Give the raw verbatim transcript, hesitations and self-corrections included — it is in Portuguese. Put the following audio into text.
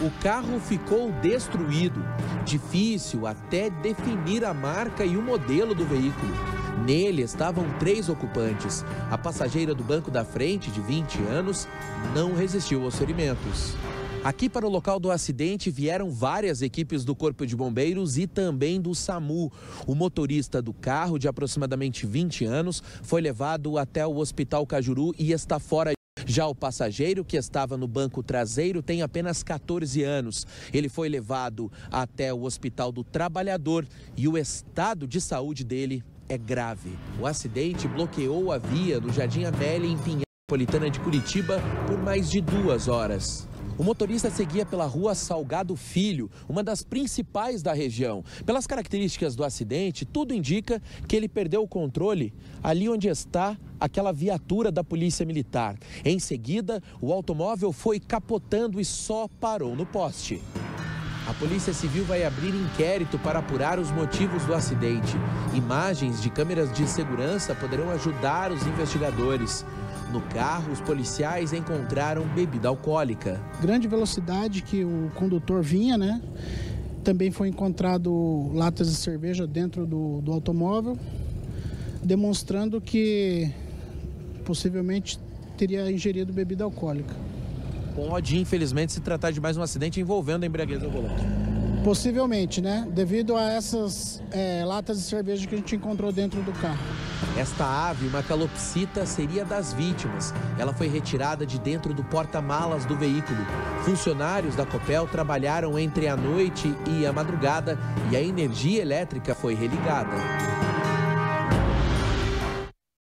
O carro ficou destruído. Difícil até definir a marca e o modelo do veículo. Nele estavam três ocupantes. A passageira do banco da frente, de vinte anos, não resistiu aos ferimentos. Aqui para o local do acidente vieram várias equipes do Corpo de Bombeiros e também do SAMU. O motorista do carro, de aproximadamente vinte anos, foi levado até o Hospital Cajuru e está fora. Já o passageiro, que estava no banco traseiro, tem apenas quatorze anos. Ele foi levado até o Hospital do Trabalhador e o estado de saúde dele é grave. O acidente bloqueou a via do Jardim Amélia, em Pinhal, Metropolitana de Curitiba, por mais de duas horas. O motorista seguia pela rua Salgado Filho, uma das principais da região. Pelas características do acidente, tudo indica que ele perdeu o controle ali onde está aquela viatura da Polícia Militar. Em seguida, o automóvel foi capotando e só parou no poste. A Polícia Civil vai abrir inquérito para apurar os motivos do acidente. Imagens de câmeras de segurança poderão ajudar os investigadores. No carro, os policiais encontraram bebida alcoólica. Grande velocidade que o condutor vinha, né? Também foi encontrado latas de cerveja dentro do, do automóvel, demonstrando que possivelmente teria ingerido bebida alcoólica. Pode, infelizmente, se tratar de mais um acidente envolvendo a embriaguez ao volante. Possivelmente, né? Devido a essas é, latas de cerveja que a gente encontrou dentro do carro. Esta ave, uma calopsita, seria das vítimas. Ela foi retirada de dentro do porta-malas do veículo. Funcionários da Copel trabalharam entre a noite e a madrugada e a energia elétrica foi religada.